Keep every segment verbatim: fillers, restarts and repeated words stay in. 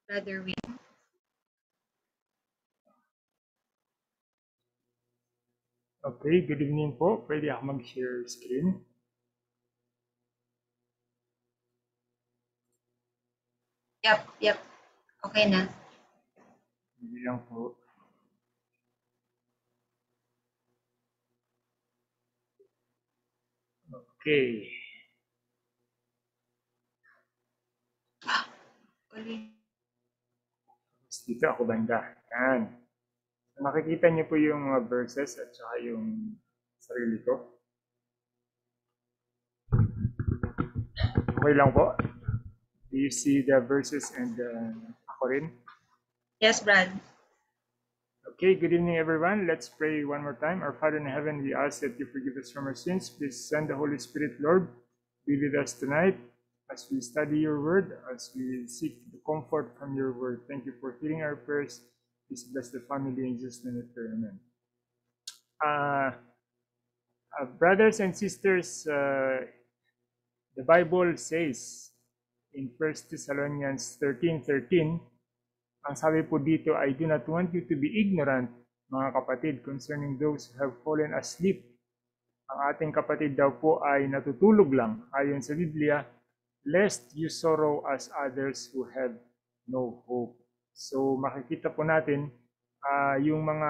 Brother Win. Okay, good evening po. Pwede ako mag-share screen. Yep, yep. Okay na. Hindi lang po. Okay. Uli. Tapos dito ako banda. Yan. So, makikita niyo po yung mga verses at saka yung sarili ko. Okay lang po. Do you see the verses and uh, ako rin? Yes, Brad. Okay, good evening everyone. Let's pray one more time. Our Father in heaven, we ask that you forgive us from our sins. Please send the Holy Spirit, Lord, be with us tonight as we study your word, as we seek the comfort from your word. Thank you for hearing our prayers. Please bless the family in Jesus' name. Amen. Uh, uh, brothers and sisters, uh, the Bible says in First Thessalonians thirteen thirteen, ang sabi po dito ay, do not want you to be ignorant, mga kapatid, concerning those who have fallen asleep. Ang ating kapatid daw po ay natutulog lang, ayon sa Biblia, lest you sorrow as others who have no hope. So makikita po natin uh, yung mga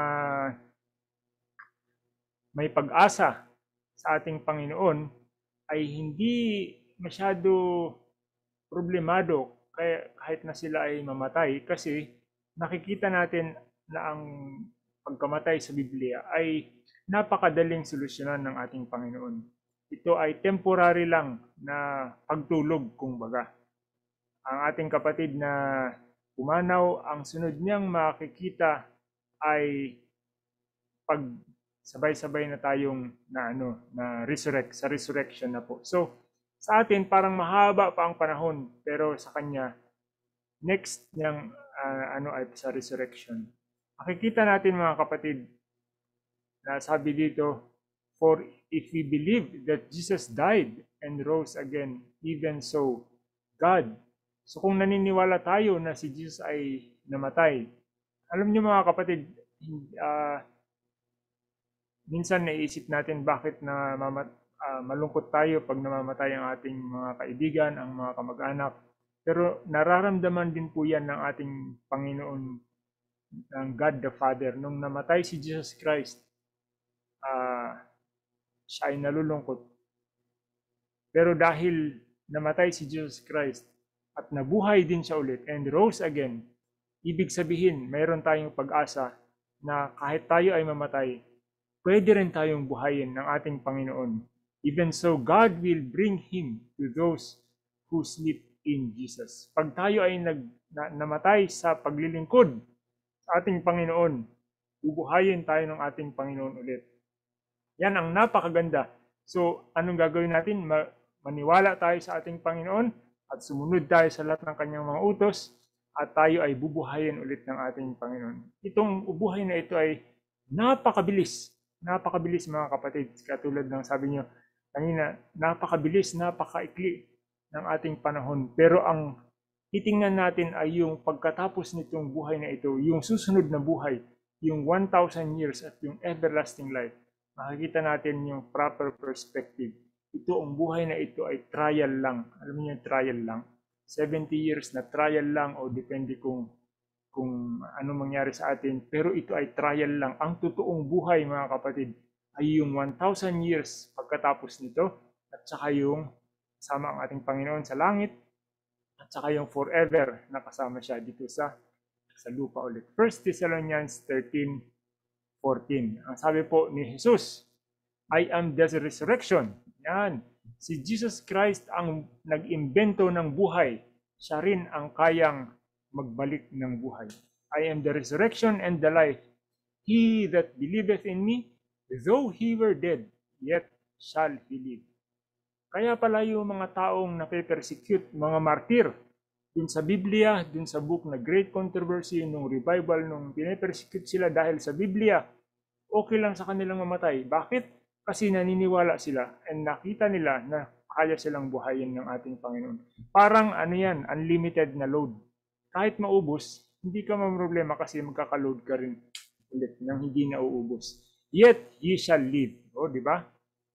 may pag-asa sa ating Panginoon ay hindi masyado problemado kaya kahit na sila ay mamatay, kasi nakikita natin na ang pagkamatay sa Biblia ay napakadaling solusyonan ng ating Panginoon. Ito ay temporary lang na pagtulog, kumbaga. Ang ating kapatid na pumanaw, ang sunod niyang makikita ay pag sabay-sabay na tayong na ano na resurrect sa resurrection na po. So sa atin parang mahaba pa ang panahon, pero sa kanya next niyang uh, ano ay sa resurrection. Makikita natin mga kapatid na sabi dito, for if we believe that Jesus died and rose again, even so God. So kung naniniwala tayo na si Jesus ay namatay, alam niyo mga kapatid, uh, minsan naiisip natin bakit na mamat, uh, malungkot tayo pag namamatay ang ating mga kaibigan, ang mga kamag-anak. Pero nararamdaman din po yan ng ating Panginoon, ng God the Father. Nung namatay si Jesus Christ, uh, siya ay nalulungkot. Pero dahil namatay si Jesus Christ at nabuhay din siya ulit and rose again, ibig sabihin mayroon tayong pag-asa na kahit tayo ay mamatay, pwede rin tayong buhayin ng ating Panginoon. Even so, God will bring Him to those who sleep in Jesus. Pag tayo ay nag, na, namatay sa paglilingkod sa ating Panginoon, bubuhayin tayo ng ating Panginoon ulit. Yan ang napakaganda. So, anong gagawin natin? Ma, maniwala tayo sa ating Panginoon at sumunod tayo sa lahat ng kanyang mga utos at tayo ay bubuhayin ulit ng ating Panginoon. Itong ubuhay na ito ay napakabilis. Napakabilis mga kapatid. Katulad ng sabi niyo kanina, napakabilis, napakaikli ng ating panahon. Pero ang titingnan natin ay yung pagkatapos nitong buhay na ito, yung susunod na buhay, yung one thousand years at yung everlasting life. Makikita natin yung proper perspective. Ito, ang buhay na ito ay trial lang. Alam niyo yung trial lang. seventy years na trial lang o depende kung kung ano mangyari sa atin. Pero ito ay trial lang. Ang totoong buhay mga kapatid ay yung one thousand years pagkatapos nito at saka yung kasama ang ating Panginoon sa langit at saka yung forever na kasama siya dito sa sa lupa ulit. First Thessalonians thirteen fourteen. Ang sabi po ni Jesus, I am the resurrection. Yan. Si Jesus Christ ang nag-imbento ng buhay. Siya rin ang kayang magbalik ng buhay. I am the resurrection and the life. He that believeth in me, though he were dead, yet shall he live. Kaya pala yung mga taong nape-persecute, mga martir, dun sa Biblia, dun sa book na Great Controversy, nung revival, nung pine-persecute sila dahil sa Biblia, okay lang sa kanilang mamatay. Bakit? Kasi naniniwala sila and nakita nila na kaya silang buhayin ng ating Panginoon. Parang ano yan, unlimited na load. kahit maubos, hindi ka mamroblema kasi magkakaload ka rin ulit nang hindi na uubos. Yet, ye shall live. O, di ba?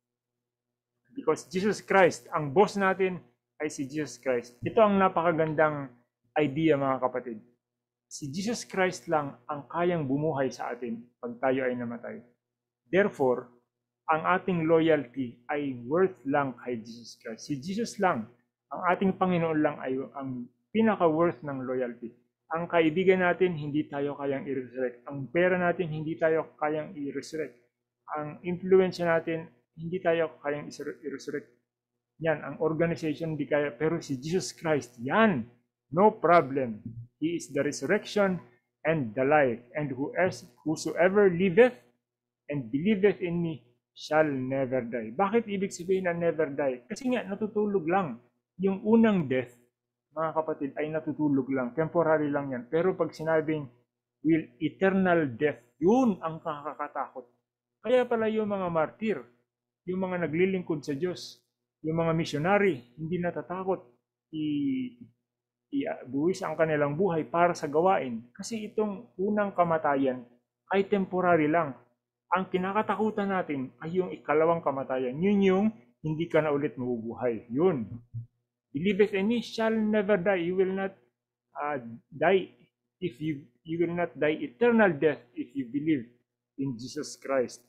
Because Jesus Christ, ang boss natin ay si Jesus Christ. Ito ang napakagandang idea, mga kapatid. Si Jesus Christ lang ang kayang bumuhay sa atin pag tayo ay namatay. Therefore, ang ating loyalty ay worth lang kay Jesus Christ. Si Jesus lang, ang ating Panginoon lang ay ang pinaka-worth ng loyalty. Ang kaibigan natin, hindi tayo kayang i-resurrect. Ang pera natin, hindi tayo kayang i-resurrect. Ang influensya natin, hindi tayo kayang i-resurrect. Yan, ang organization, hindi kaya. Pero si Jesus Christ, yan, no problem. He is the resurrection and the life. And whosoever liveth and believeth in me shall never die. Bakit ibig sabihin na never die? Kasi nga, natutulog lang. Yung unang death, mga kapatid, ay natutulog lang. Temporary lang yan. Pero pag sinabing will eternal death, yun ang nakakatakot. Kaya pala yung mga martir, yung mga naglilingkod sa Diyos, yung mga missionary, hindi natatakot i- i-buwis ang kanilang buhay para sa gawain. Kasi itong unang kamatayan ay temporary lang. Ang kinakatakutan natin ay yung ikalawang kamatayan. Yun yung hindi ka na ulit mabubuhay. Yun. Believeth in me shall never die. You will not uh, die if you you will not die eternal death if you believe in Jesus Christ.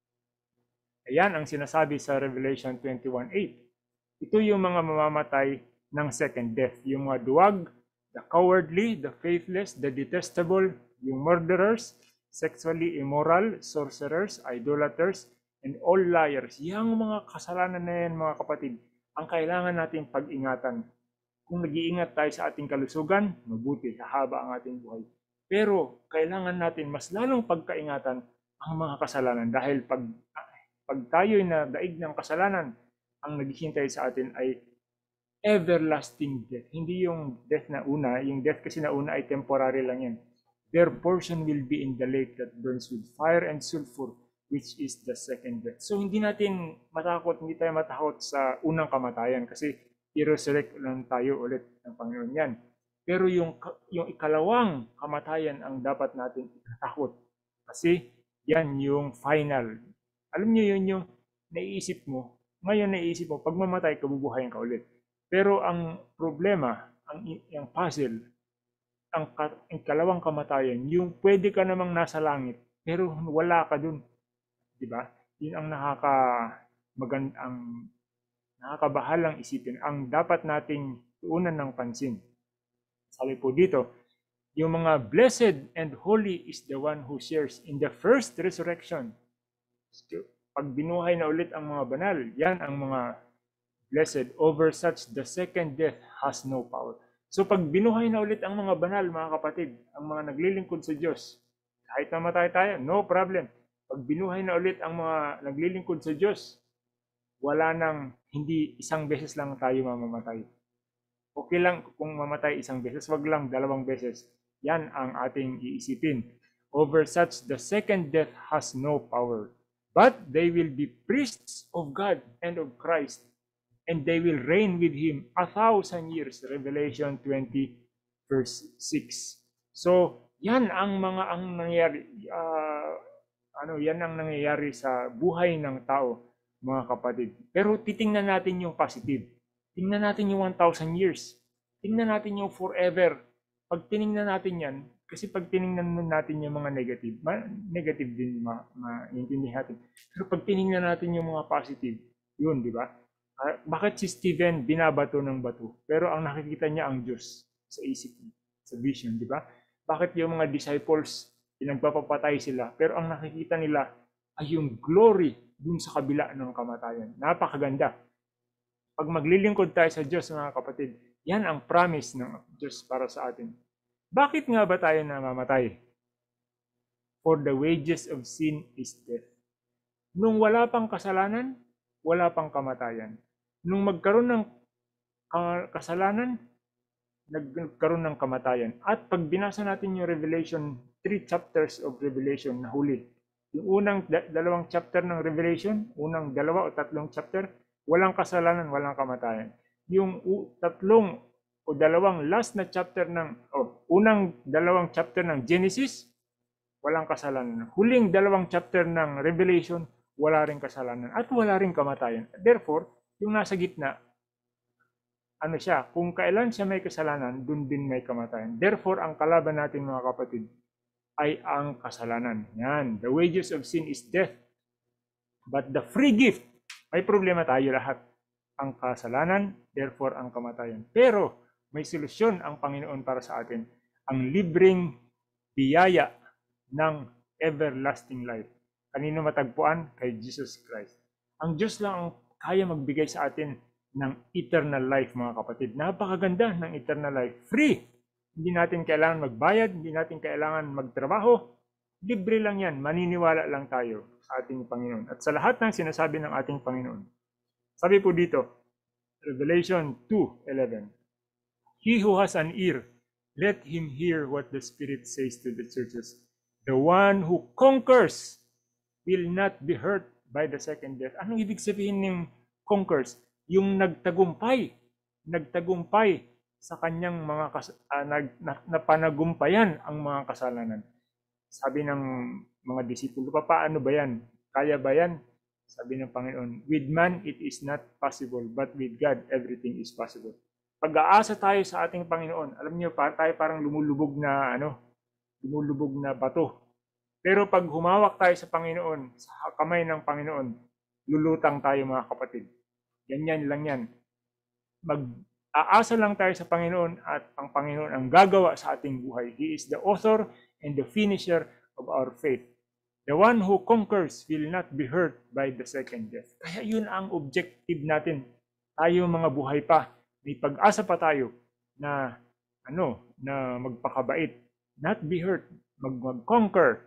Ayan ang sinasabi sa Revelation twenty-one eight. Ito yung mga mamamatay ng second death. Yung mga duwag, the cowardly, the faithless, the detestable, yung murderers, sexually immoral, sorcerers, idolaters, and all liars. Yang mga kasalanan na yan, mga kapatid, ang kailangan natin pag-ingatan. Kung nag-iingat tayo sa ating kalusugan, mabuti, hahaba ang ating buhay. Pero kailangan natin mas lalong pagkaingatan ang mga kasalanan dahil pag, pag tayo'y nadaig ng kasalanan, ang naghihintay sa atin ay everlasting death. Hindi yung death na una, yung death kasi na una ay temporary lang yan. Their portion will be in the lake that burns with fire and sulfur, which is the second death. So hindi natin matakot, hindi tayo matakot sa unang kamatayan kasi i-resurrect lang tayo ulit ng Panginoon yan. Pero yung, yung ikalawang kamatayan ang dapat natin itatakot kasi yan yung final. Alam niyo yun yung naiisip mo, ngayon naiisip mo, pag mamatay ka, bubuhayin ka ulit. Pero ang problema, ang, ang puzzle, ang, ang ikalawang kamatayan, yung pwede ka namang nasa langit, pero wala ka dun. Diba? Yun ang nakaka magand ang nakakabahalang isipin. Ang dapat nating tuunan ng pansin. Sabi po dito, yung mga blessed and holy is the one who shares in the first resurrection. Pag binuhay na ulit ang mga banal, yan ang mga blessed. Over such, the second death has no power. So pag binuhay na ulit ang mga banal, mga kapatid, ang mga naglilingkod sa Diyos, kahit namatay tayo, no problem. Pag binuhay na ulit ang mga naglilingkod sa Diyos, wala nang hindi isang beses lang tayo mamamatay. Okay lang kung mamatay isang beses, wag lang dalawang beses. Yan ang ating iisipin. Over such, the second death has no power. But they will be priests of God and of Christ, and they will reign with Him a thousand years. Revelation twenty, verse six. So, yan ang mga ang nangyayari. Uh, ano, yan ang nangyayari sa buhay ng tao, mga kapatid. Pero titingnan natin yung positive. Tingnan natin yung one thousand years. Tingnan natin yung forever. Pag tiningnan natin yan, kasi pag tiningnan natin yung mga negative, ma negative din maintindihan natin. Pero pag tiningnan natin yung mga positive, yun, di ba? Uh, bakit si Stephen binabato ng bato? Pero ang nakikita niya ang Diyos sa isip niya, sa vision, di ba? Bakit yung mga disciples, pinagpapapatay sila, pero ang nakikita nila ay yung glory dun sa kabila ng kamatayan. Napakaganda. Pag maglilingkod tayo sa Diyos, mga kapatid, yan ang promise ng Diyos para sa atin. Bakit nga ba tayo namamatay? For the wages of sin is death. Nung wala pang kasalanan, wala pang kamatayan. Nung magkaroon ng kasalanan, nagkaroon ng kamatayan. At pag binasa natin yung Revelation, three chapters of Revelation na huli. Yung unang dalawang chapter ng Revelation, unang dalawa o tatlong chapter, walang kasalanan, walang kamatayan. Yung tatlong o dalawang last na chapter ng, oh, unang dalawang chapter ng Genesis, walang kasalanan. Huling dalawang chapter ng Revelation, wala ring kasalanan at wala ring kamatayan. Therefore, yung nasa gitna, ano siya, kung kailan siya may kasalanan, dun din may kamatayan. Therefore, ang kalaban natin mga kapatid ay ang kasalanan. Yan, the wages of sin is death. But the free gift, may problema tayo lahat. Ang kasalanan, therefore ang kamatayan. Pero may solusyon ang Panginoon para sa atin. Ang libreng biyaya ng everlasting life. Kanino matagpuan? Kay Jesus Christ. Ang Diyos lang ang kaya magbigay sa atin ng eternal life, mga kapatid. Napakaganda ng eternal life. Free! Hindi natin kailangan magbayad, hindi natin kailangan magtrabaho. Libre lang yan. Maniniwala lang tayo sa ating Panginoon. At sa lahat ng sinasabi ng ating Panginoon. Sabi po dito, Revelation two eleven. He who has an ear, let him hear what the Spirit says to the churches. The one who conquers will not be hurt by the second death. Anong ibig sabihin ng conquers? Yung nagtagumpay, nagtagumpay sa kanyang mga kas uh, nag, na, napanagumpayan ang mga kasalanan. Sabi ng mga disipulo, paano ba yan? Kaya ba yan? Sabi ng Panginoon, with man it is not possible, but with God everything is possible. Pag-aasa tayo sa ating Panginoon, alam niyo pa, tayo parang lumulubog na ano, lumulubog na bato. Pero pag humawak tayo sa Panginoon, sa kamay ng Panginoon, lulutang tayo mga kapatid. Ganyan lang yan. Mag-aasa lang tayo sa Panginoon at ang Panginoon ang gagawa sa ating buhay. He is the author and the finisher of our faith. The one who conquers will not be hurt by the second death. Kaya yun ang objective natin. Tayo mga buhay pa, may pag-asa pa tayo na ano, na magpakabait, not be hurt, mag-conquer.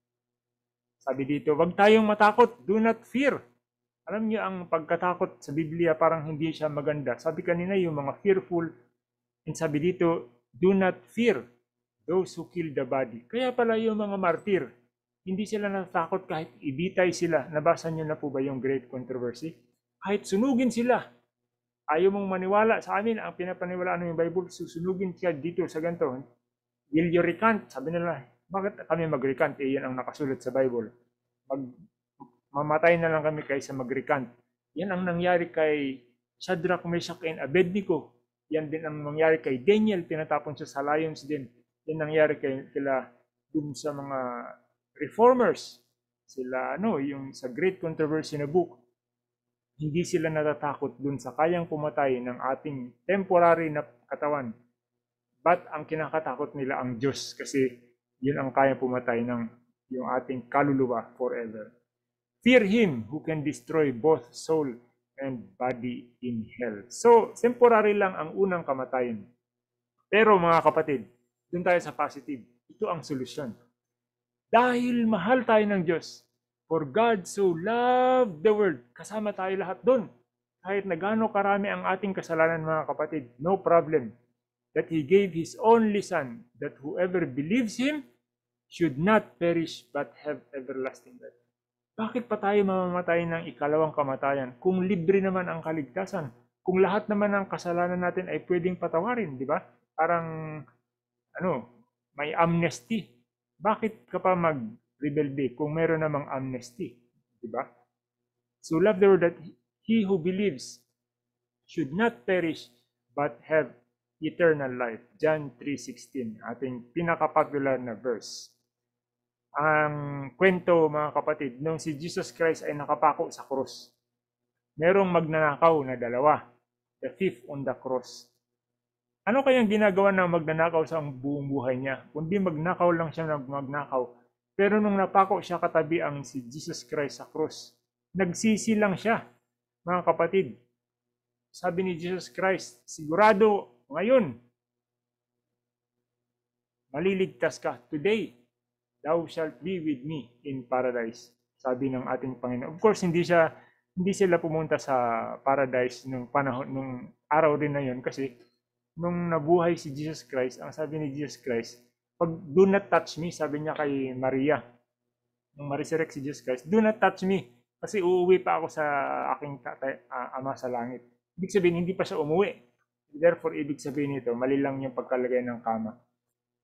Sabi dito, wag tayong matakot, do not fear. Alam niyo ang pagkatakot sa Biblia parang hindi siya maganda. Sabi kanina yung mga fearful, and sabi dito, do not fear those who kill the body. Kaya pala yung mga martir, hindi sila natatakot kahit ibitay sila. Nabasa niyo na po ba yung Great Controversy? Kahit sunugin sila. Ayaw mong maniwala sa amin, ang pinapaniwalaan ng Bible, susunugin siya dito sa ganito. Will you recant? Sabi nila, bakit kami mag-recant? Eh, yan ang nakasulat sa Bible. Mag Mamatay na lang kami kaysa mag-recant. Yan ang nangyari kay Shadrach, Meshach, and Abednego. Yan din ang nangyari kay Daniel, tinatapon siya sa lions din. Yan nangyari kay kila dun sa mga reformers. Sila, ano, yung sa Great Controversy na book, hindi sila natatakot dun sa kayang pumatay ng ating temporary na katawan. But ang kinakatakot nila ang Diyos kasi yun ang kayang pumatay ng yung ating kaluluwa forever. Fear Him who can destroy both soul and body in hell. So, temporary lang ang unang kamatayan. Pero mga kapatid, dun tayo sa positive. Ito ang solusyon. Dahil mahal tayo ng Diyos, for God so loved the world, kasama tayo lahat dun. Kahit na gaano karami ang ating kasalanan mga kapatid, no problem. That He gave His only Son, that whoever believes Him should not perish but have everlasting life. Bakit pa tayo mamamatay ng ikalawang kamatayan kung libre naman ang kaligtasan? Kung lahat naman ng kasalanan natin ay pwedeng patawarin, di ba? Parang, ano, may amnesty. Bakit ka pa mag-rebelde kung meron namang amnesty? Di ba? So love the word that he who believes should not perish but have eternal life. John three sixteen, ating pinaka-popular na verse. Ang kwento mga kapatid, nung si Jesus Christ ay nakapako sa krus, merong magnanakaw na dalawa, the thief on the cross. Ano kayang ginagawa ng magnanakaw sa buong buhay niya? Kundi magnakaw lang siya ng magnakaw. Pero nung napako siya katabi ang si Jesus Christ sa krus, nagsisi lang siya, mga kapatid. Sabi ni Jesus Christ, sigurado ngayon, maliligtas ka today. Thou shalt be with me in paradise. Sabi ng ating Panginoon. Of course, hindi siya hindi sila pumunta sa paradise nung panahon nung araw din na yon kasi nung nabuhay si Jesus Christ, ang sabi ni Jesus Christ, pag do not touch me, sabi niya kay Maria. Nung ma-resurrect si Jesus Christ, do not touch me kasi uuwi pa ako sa aking tatay, uh, ama sa langit. Ibig sabihin hindi pa siya umuwi. Therefore, ibig sabihin nito, mali lang yung pagkalagay ng kama.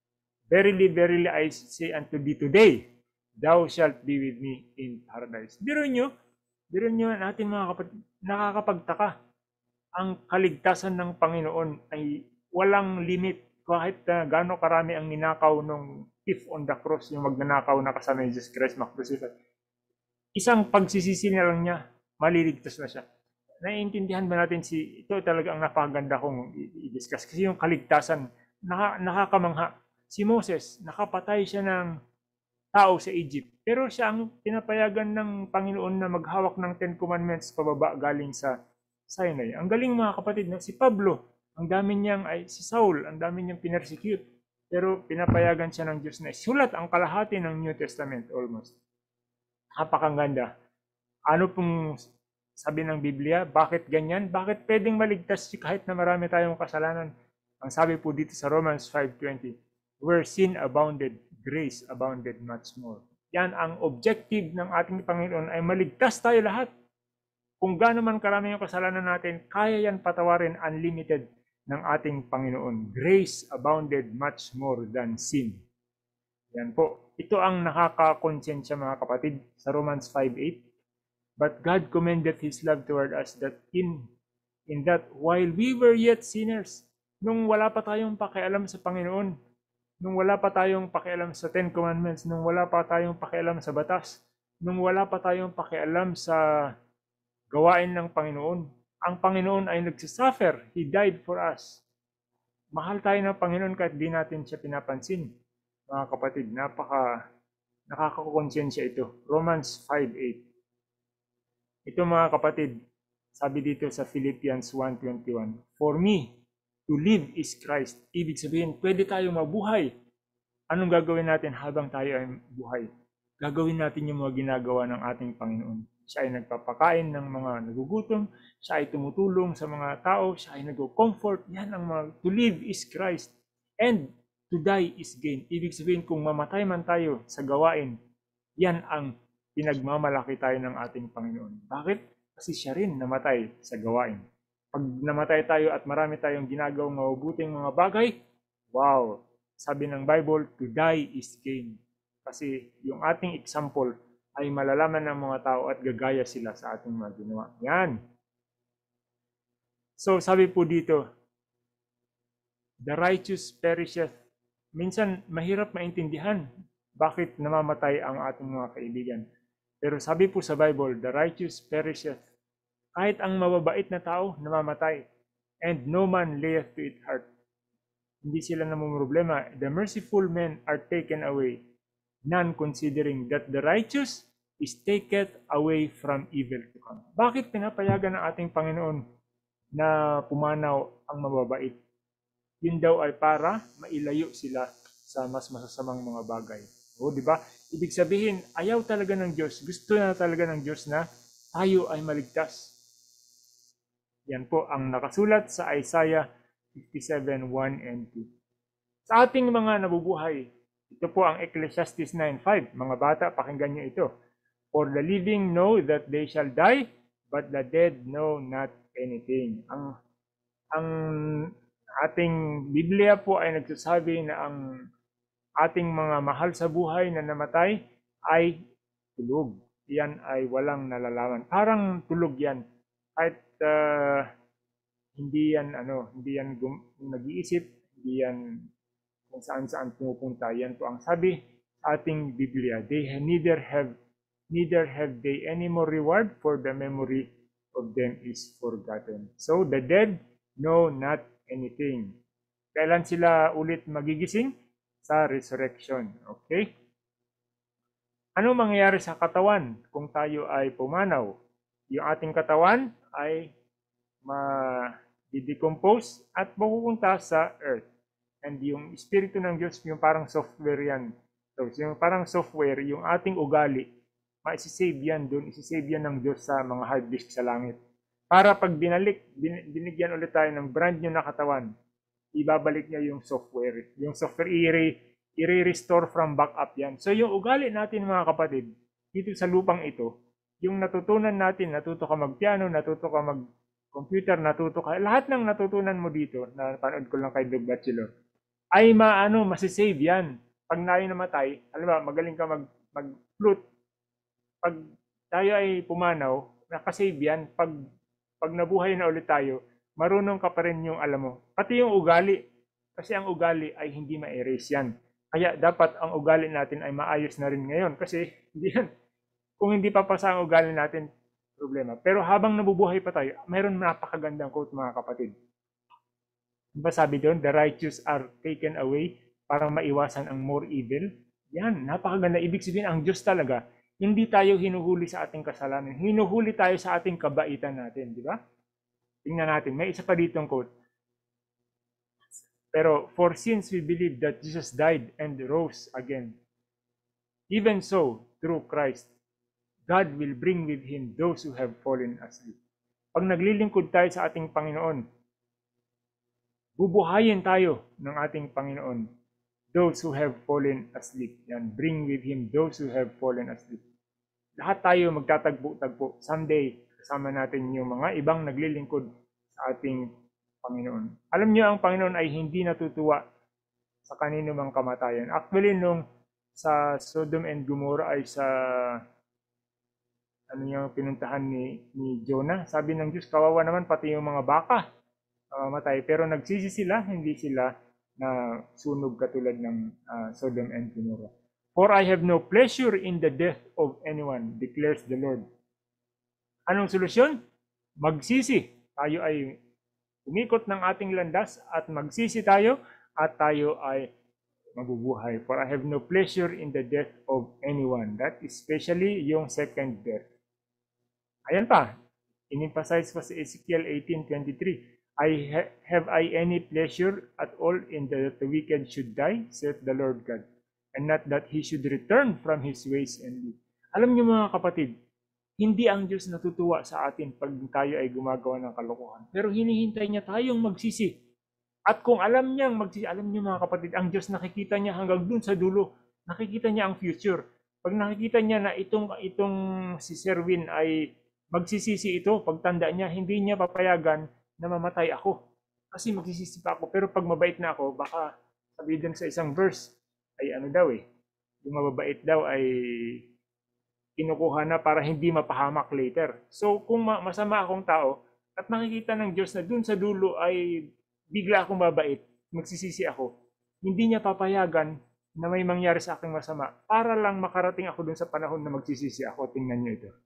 Verily, verily, I say unto thee today, thou shalt be with me in paradise. Biro nyo, biro nyo natin mga kapatid, nakakapagtaka. Ang kaligtasan ng Panginoon ay walang limit kahit uh, gaano karami ang ninakaw nung thief on the cross, yung magnanakaw na kasama ni Jesus Christ, makrusified. Isang pagsisisi na lang niya, maliligtas na siya. Naiintindihan ba natin si, ito talaga ang napakaganda kong i-discuss. Kasi yung kaligtasan, naka, nakakamangha. Si Moses, nakapatay siya ng tao sa Egypt. Pero siya ang pinapayagan ng Panginoon na maghawak ng Ten Commandments pababa galing sa Sinai. Ang galing mga kapatid, no? Si Pablo, ang dami niyang, ay si Saul, ang dami niyang pinersecute. Pero pinapayagan siya ng Diyos na sulat ang kalahati ng New Testament almost. Napakaganda. Ano pong sabi ng Biblia? Bakit ganyan? Bakit pwedeng maligtas kahit na marami tayong kasalanan? Ang sabi po dito sa Romans five twenty, where sin abounded, grace abounded much more. Yan ang objective ng ating Panginoon ay maligtas tayo lahat. Kung gaano man karami yung kasalanan natin, kaya yan patawarin unlimited ng ating Panginoon. Grace abounded much more than sin. Yan po. Ito ang nakakakonsensya mga kapatid sa Romans five eight. But God commended His love toward us that in, in that while we were yet sinners, nung wala pa tayong pakialam sa Panginoon, nung wala pa tayong pakialam sa Ten Commandments, nung wala pa tayong pakialam sa batas, nung wala pa tayong pakialam sa gawain ng Panginoon, ang Panginoon ay nagsasuffer. He died for us. Mahal tayo ng Panginoon kahit di natin siya pinapansin. Mga kapatid, napaka nakakakonsensya ito. Romans five eight. Ito mga kapatid, sabi dito sa Philippians one twenty-one, for me, to live is Christ. Ibig sabihin, pwede tayo mabuhay. Anong gagawin natin habang tayo ay buhay? Gagawin natin yung mga ginagawa ng ating Panginoon. Siya ay nagpapakain ng mga nagugutom, siya ay tumutulong sa mga tao, siya ay nag-comfort. Yan ang mga, to live is Christ. And to die is gain. Ibig sabihin, kung mamatay man tayo sa gawain, yan ang pinagmamalaki tayo ng ating Panginoon. Bakit? Kasi siya rin namatay sa gawain. Pag namatay tayo at marami tayong ginagawang mabubuting mga bagay, wow! Sabi ng Bible, to die is gain. Kasi yung ating example ay malalaman ng mga tao at gagaya sila sa ating mga ginawa. Yan. So sabi po dito, the righteous perisheth. Minsan mahirap maintindihan bakit namamatay ang ating mga kaibigan. Pero sabi po sa Bible, the righteous perisheth. Kahit ang mababait na tao namamatay. And no man layeth to it heart. Hindi sila namumroblema. The merciful men are taken away, none considering that the righteous is taken away from evil to come. Bakit pinapayagan ng ating Panginoon na pumanaw ang mababait? Yun daw ay para mailayo sila sa mas masasamang mga bagay. O, di ba? Ibig sabihin, ayaw talaga ng Diyos. Gusto na talaga ng Diyos na tayo ay maligtas. Yan po ang nakasulat sa Isaiah fifty-seven one and two. Sa ating mga nabubuhay, ito po ang Ecclesiastes nine five. Mga bata, pakinggan niyo ito. For the living know that they shall die, but the dead know not anything. Ang ang ating Biblia po ay nagsasabi na ang ating mga mahal sa buhay na namatay ay tulog. Yan ay walang nalalaman. Parang tulog yan. Kahit uh, hindi yan ano, hindi yan nag-iisip, hindi yan kung saan-saan pumupunta. Yan po ang sabi sa ating Biblia. They neither have neither have they any more reward, for the memory of them is forgotten. So the dead know not anything. Kailan sila ulit magigising? Sa resurrection. Okay? Ano mangyayari sa katawan kung tayo ay pumanaw? Yung ating katawan ay ma-decompose at mapupunta sa earth. And yung Espiritu ng Diyos, yung parang software yan. So, yung parang software, yung ating ugali, ma-save yan doon, isi-save yan ng Diyos sa mga hard disk sa langit. Para pag binalik, bin, binigyan ulit tayo ng brand new na katawan, ibabalik niya yung software. Yung software, i-restore from backup yan. So yung ugali natin mga kapatid, dito sa lupang ito, yung natutunan natin, natuto ka mag-piano, natuto ka mag-computer, natuto ka, lahat ng natutunan mo dito, na panood ko lang kay Doug Batchelor, ay maano, masisave yan. Pag tayo namatay, alam ba, magaling ka mag, mag-flute, pag tayo ay pumanaw, nakasave yan. Pag, pag nabuhay na ulit tayo, marunong ka pa rin yung alam mo. Pati yung ugali. Kasi ang ugali ay hindi ma-erase yan. Kaya dapat ang ugali natin ay maayos na rin ngayon. Kasi hindi yan, kung hindi papasa ang ugali natin, problema. Pero habang nabubuhay pa tayo, mayroon napakagandang quote mga kapatid. Diba sabi doon, the righteous are taken away para maiwasan ang more evil? Yan, napakaganda. Ibig sabihin, ang Diyos talaga, hindi tayo hinuhuli sa ating kasalanan. Hinuhuli tayo sa ating kabaitan natin, di ba? Tingnan natin, may isa pa ditong quote. Pero, for since we believe that Jesus died and rose again, even so, through Christ, God will bring with Him those who have fallen asleep. Pag naglilingkod tayo sa ating Panginoon, bubuhayin tayo ng ating Panginoon, those who have fallen asleep. Yan, bring with Him those who have fallen asleep. Lahat tayo magtatagpo-tagpo. Someday, kasama natin yung mga ibang naglilingkod sa ating Panginoon. Alam niyo, ang Panginoon ay hindi natutuwa sa kanino mang kamatayan. Actually, nung sa Sodom and Gomorrah ay sa ano yung pinuntahan ni, ni Jonah, sabi ng Diyos, kawawa naman pati yung mga baka mamamatay. Pero nagsisi sila, hindi sila na sunog katulad ng uh, Sodom and Gomorrah. For I have no pleasure in the death of anyone, declares the Lord. Anong solusyon? Magsisi. Tayo ay umikot ng ating landas at magsisi tayo at tayo ay mabubuhay. For I have no pleasure in the death of anyone. That is especially yung second death. Ayan pa, in-emphasize pa sa Ezekiel eighteen twenty-three. I ha have I any pleasure at all in that the wicked should die, saith the Lord God, and not that he should return from his ways and live. Alam niyo mga kapatid, hindi ang Diyos natutuwa sa atin pag tayo ay gumagawa ng kalokohan. Pero hinihintay niya tayong magsisi. At kung alam niyang magsisi, alam niyo mga kapatid, ang Diyos nakikita niya hanggang dun sa dulo. Nakikita niya ang future. Pag nakikita niya na itong, itong si Serwin ay magsisisi ito, pagtanda niya, hindi niya papayagan na mamatay ako. Kasi magsisisi pa ako. Pero pag mabait na ako, baka sabi din sa isang verse, ay ano daw eh, yung mababait daw ay kinukuha na para hindi mapahamak later. So kung masama akong tao, at nakikita ng Diyos na dun sa dulo ay bigla akong mabait, magsisisi ako, hindi niya papayagan na may mangyari sa aking masama para lang makarating ako dun sa panahon na magsisisi ako. Tingnan niyo ito.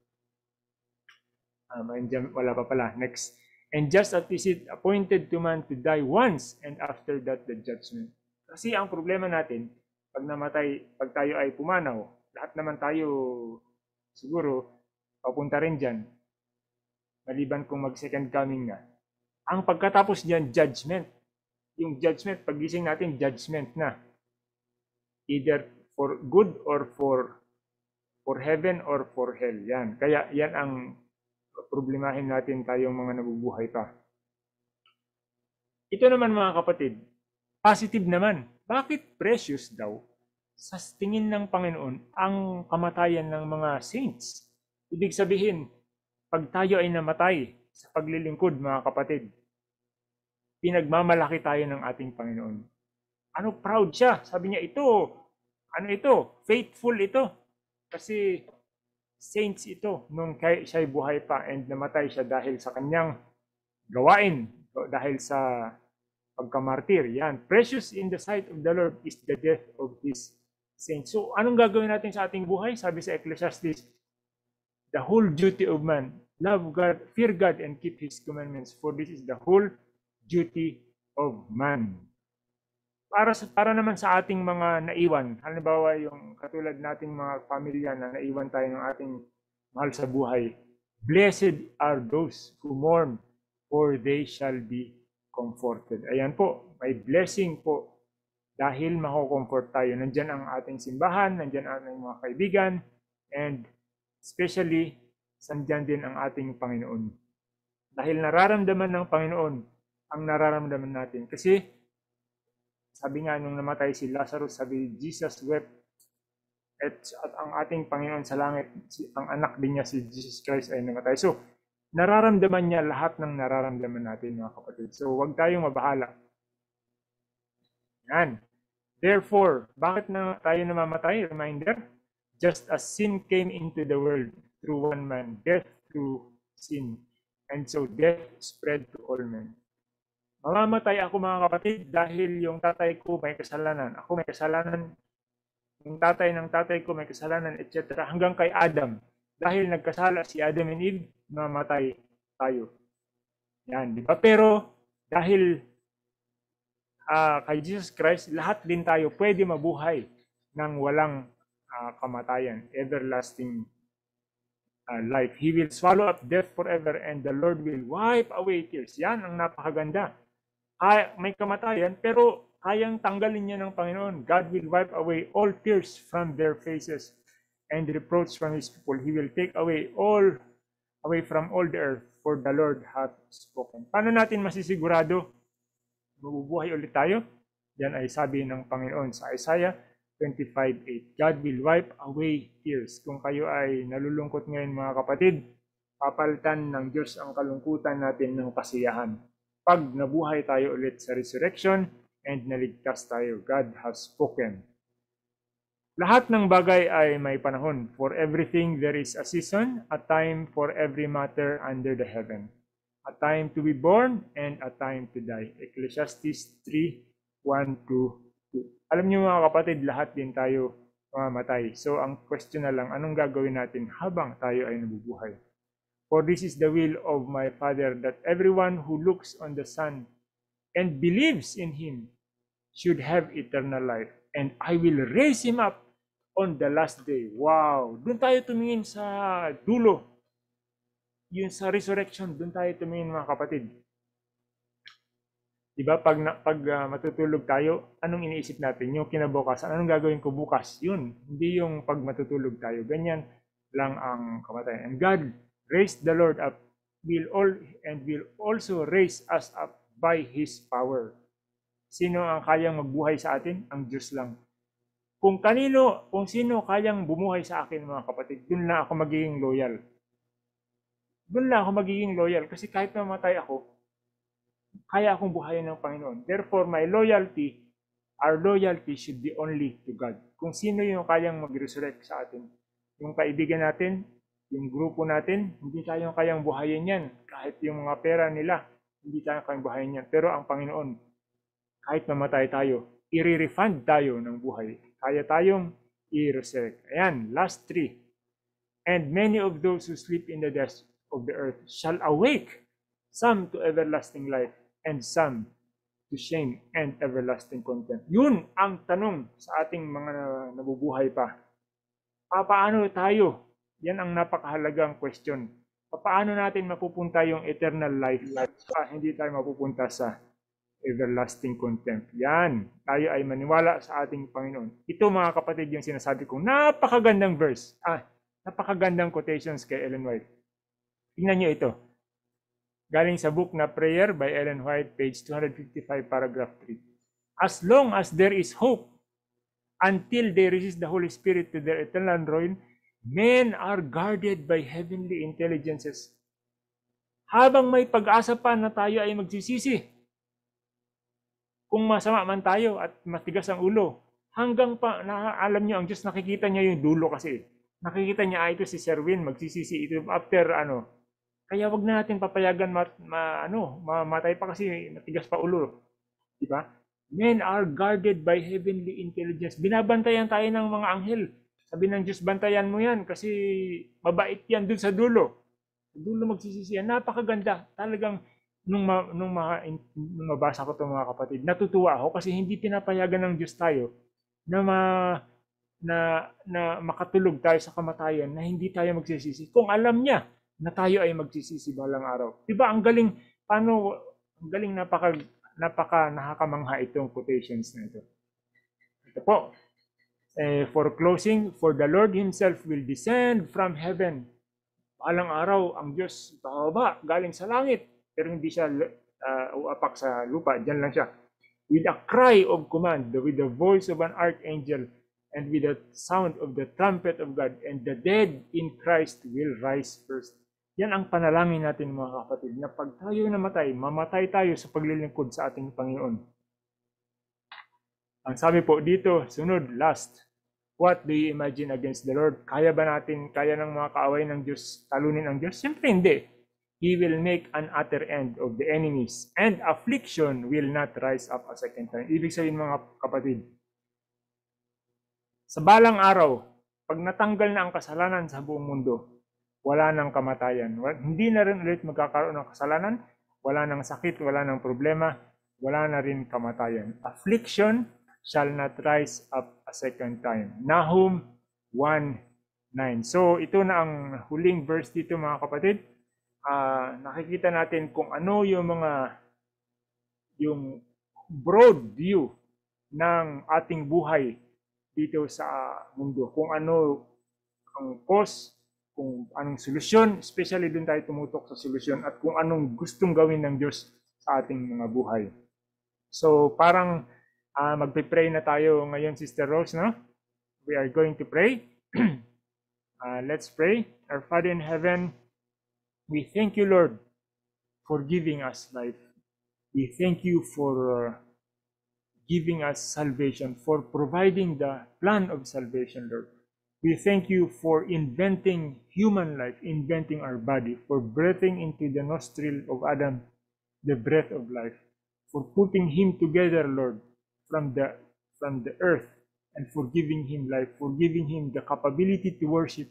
Um, wala pa pala. Next. And just as is it appointed to man to die once, and after that the judgment. Kasi ang problema natin, pag namatay, pag tayo ay pumanaw, lahat naman tayo siguro papunta rin dyan. Maliban kung mag second coming na. Ang pagkatapos dyan, judgment. Yung judgment, pagising natin, judgment na. Either for good or for for heaven or for hell. Yan. Kaya yan ang problemahin natin tayong mga nabubuhay pa. Ito naman mga kapatid, positive naman. Bakit precious daw sa tingin ng Panginoon ang kamatayan ng mga saints? Ibig sabihin, pag tayo ay namatay sa paglilingkod mga kapatid, pinagmamalaki tayo ng ating Panginoon. Ano, proud siya. Sabi niya, ito, ano ito? Faithful ito. Kasi saints ito nung siya ay buhay pa and namatay siya dahil sa kanyang gawain, dahil sa pagkamartir. Yan. Precious in the sight of the Lord is the death of His saints. So, anong gagawin natin sa ating buhay? Sabi sa Ecclesiastes, the whole duty of man, love God, fear God, and keep His commandments, for this is the whole duty of man. Para, para naman sa ating mga naiwan, halimbawa yung katulad nating mga pamilya na naiwan tayo ng ating mahal sa buhay, blessed are those who mourn, for they shall be comforted. Ayan po, may blessing po dahil mako-comfort tayo. Nandyan ang ating simbahan, nandyan ang ating mga kaibigan, and especially, sandyan din ang ating Panginoon. Dahil nararamdaman ng Panginoon ang nararamdaman natin. Kasi, sabi nga nung namatay si Lazarus, sabi, Jesus wept. At, at ang ating Panginoon sa langit, ang anak din niya si Jesus Christ ay namatay. So, nararamdaman niya lahat ng nararamdaman natin mga kapatid. So, huwag tayong mabahala. Yan. Therefore, bakit na tayo namamatay? Reminder, just as sin came into the world through one man, death through sin. And so death spread to all men. Mamamatay ako mga kapatid dahil yung tatay ko may kasalanan. Ako may kasalanan. Yung tatay ng tatay ko may kasalanan, et cetera. Hanggang kay Adam. Dahil nagkasala si Adam and Eve, mamatay tayo. Yan, di ba? Pero dahil uh, kay Jesus Christ, lahat din tayo pwede mabuhay ng walang uh, kamatayan, everlasting uh, life. He will swallow up death forever and the Lord will wipe away tears. Yan ang napakaganda. Ay, may kamatayan, pero kayang tanggalin niya ng Panginoon. God will wipe away all tears from their faces and reproach from His people. He will take away all, away from all the earth, for the Lord hath spoken. Paano natin masisigurado mabubuhay ulit tayo? Yan ay sabi ng Panginoon sa Isaiah twenty-five eight. God will wipe away tears. Kung kayo ay nalulungkot ngayon mga kapatid, papalitan ng Diyos ang kalungkutan natin ng kasiyahan. Pag nabuhay tayo ulit sa resurrection and naligtas tayo, God has spoken. Lahat ng bagay ay may panahon. For everything there is a season, a time for every matter under the heaven. A time to be born and a time to die. Ecclesiastes three one to two. Alam niyo mga kapatid, lahat din tayo mamamatay. So ang question na lang, anong gagawin natin habang tayo ay nabubuhay? For this is the will of my Father, that everyone who looks on the Son and believes in Him should have eternal life. And I will raise him up on the last day. Wow! Doon tayo tumingin sa dulo. Yun sa resurrection, doon tayo tumingin mga kapatid. Diba? Pag, na, pag uh, matutulog tayo, anong iniisip natin? Yung kinabukasan, anong gagawin ko bukas? Yun. Hindi yung pag matutulog tayo. Ganyan lang ang kamatayan. And God raised the Lord up will all and will also raise us up by His power. Sino ang kayang magbuhay sa atin? Ang Diyos lang. Kung kanino, kung sino kayang bumuhay sa akin mga kapatid, dun lang ako magiging loyal. Dun lang ako magiging loyal kasi kahit mamatay ako, kaya akong buhayin ng Panginoon. Therefore, my loyalty, our loyalty should be only to God. Kung sino yung kayang mag-resurrect sa atin. Yung kaibigan natin, yung grupo natin, hindi tayo kayang buhayin yan. Kahit yung mga pera nila, hindi tayo kayang buhayin yan. Pero ang Panginoon, kahit mamatay tayo, i-refund tayo ng buhay. Kaya tayong i-resurrect. Ayan, last three. And many of those who sleep in the dust of the earth shall awake, some to everlasting life, and some to shame and everlasting contempt. Yun ang tanong sa ating mga nabubuhay pa. Paano tayo? Yan ang napakahalagang question. Paano natin mapupunta yung eternal life? Pa, hindi tayo mapupunta sa everlasting contempt. Yan. Tayo ay maniwala sa ating Panginoon. Ito mga kapatid yung sinasabi kong napakagandang verse. Ah, napakagandang quotations kay Ellen White. Tingnan nyo ito. Galing sa book na Prayer by Ellen White, page two fifty-five, paragraph three. As long as there is hope, until they resist the Holy Spirit to their eternal ruin, men are guarded by heavenly intelligences. Habang may pag-asa pa na tayo ay magsisisi, kung masama man tayo at matigas ang ulo, hanggang pa, na, alam nyo, ang Diyos nakikita niya yung dulo kasi. Nakikita niya, ah, ito si Sir Win, magsisisi ito after ano. Kaya wag na natin papayagan ma, ma, ano, mamatay pa kasi matigas pa ulo. Diba? Men are guarded by heavenly intelligence. Binabantayan tayo ng mga anghel. Sabi ng Diyos, bantayan mo yan kasi mabait yan dun sa dulo. Sa dulo magsisisi yan. Napakaganda. Talagang nung, ma, nung, ma, nung mabasa ko ito mga kapatid, natutuwa ako kasi hindi pinapayagan ng Diyos tayo na, ma, na, na makatulog tayo sa kamatayan na hindi tayo magsisisi. Kung alam niya na tayo ay magsisisi balang araw. Diba ang galing, paano, ang galing napaka, napaka nakakamangha itong quotations na ito. Ito po. Eh, for closing, for the Lord Himself will descend from heaven. Balang araw, ang Diyos bababa, galing sa langit. Pero hindi siya uh, uapak sa lupa. Diyan lang siya. With a cry of command, with the voice of an archangel, and with the sound of the trumpet of God, and the dead in Christ will rise first. Yan ang panalangin natin mga kapatid, na pag tayo namatay, mamatay tayo sa paglilingkod sa ating Panginoon. Ang sabi po dito, sunod, last. What do you imagine against the Lord? Kaya ba natin, kaya ng mga kaaway ng Diyos talunin ang Diyos? Siyempre hindi. He will make an utter end of the enemies, and affliction will not rise up a second time. Ibig sabihin mga kapatid, sa balang araw, pag natanggal na ang kasalanan sa buong mundo, wala nang kamatayan. Hindi na rin ulit magkakaroon ng kasalanan, wala nang sakit, wala nang problema, wala na rin kamatayan. Affliction shall not rise up a second time. Nahum one nine. So ito na ang huling verse dito mga kapatid. Uh, nakikita natin kung ano yung mga yung broad view ng ating buhay dito sa mundo. Kung ano ang cause, kung anong solusyon, especially doon tayo tumutok sa solusyon at kung anong gustong gawin ng Diyos sa ating mga buhay. So parang uh, magpe-pray na tayo ngayon, Sister Rose, no? We are going to pray. uh, let's pray. Our Father in heaven, we thank you, Lord, for giving us life. We thank you for uh, giving us salvation, for providing the plan of salvation, Lord. We thank you for inventing human life, inventing our body, for breathing into the nostril of Adam the breath of life, for putting him together, Lord, from the, from the earth, and for giving him life, for giving him the capability to worship,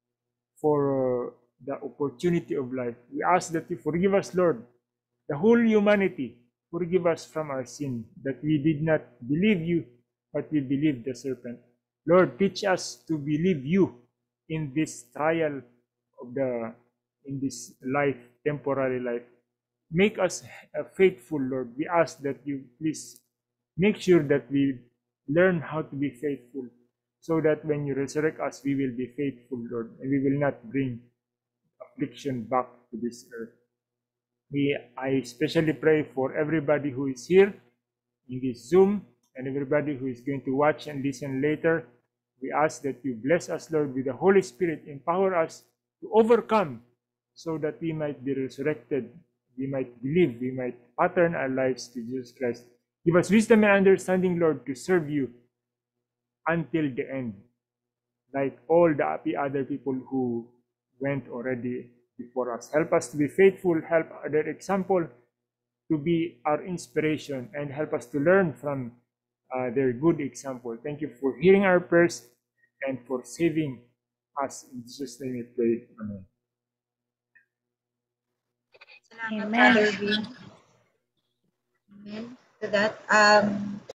for uh, the opportunity of life. We ask that you forgive us, Lord, the whole humanity, forgive us from our sin, that we did not believe you, but we believed the serpent. Lord, teach us to believe you in this trial of the, in this life, temporary life. Make us faithful, Lord. We ask that you please make sure that we learn how to be faithful, so that when you resurrect us, we will be faithful, Lord, and we will not bring affliction back to this earth. We, I especially pray for everybody who is here in this Zoom and everybody who is going to watch and listen later. We ask that you bless us, Lord, with the Holy Spirit. Empower us to overcome so that we might be resurrected. We might believe, we might pattern our lives to Jesus Christ. Give us wisdom and understanding, Lord, to serve you until the end, like all the other people who went already before us. Help us to be faithful, help their example to be our inspiration, and help us to learn from uh, their good example. Thank you for hearing our prayers and for saving us. In Jesus' name we pray. Amen. Salamat, Amen. Brother Vin. Amen. To that, um,